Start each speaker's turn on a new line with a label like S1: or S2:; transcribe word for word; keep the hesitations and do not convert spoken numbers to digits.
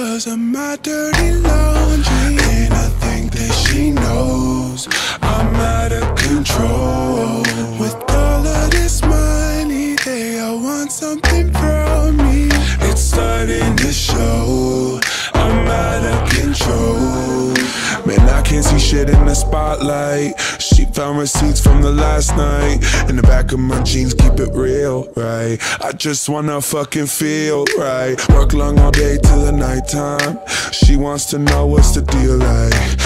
S1: 'cause of my dirty laundry. And I think that she knows I'm out of control. With all of this money, they all want something from me. It's starting to show I'm out of control. Man, I can't see shit in the spotlight. She found receipts from the last night. In the back of my jeans, keep it real, right? I just wanna fucking feel right. Work long all day till the nighttime. She wants to know what's the deal like.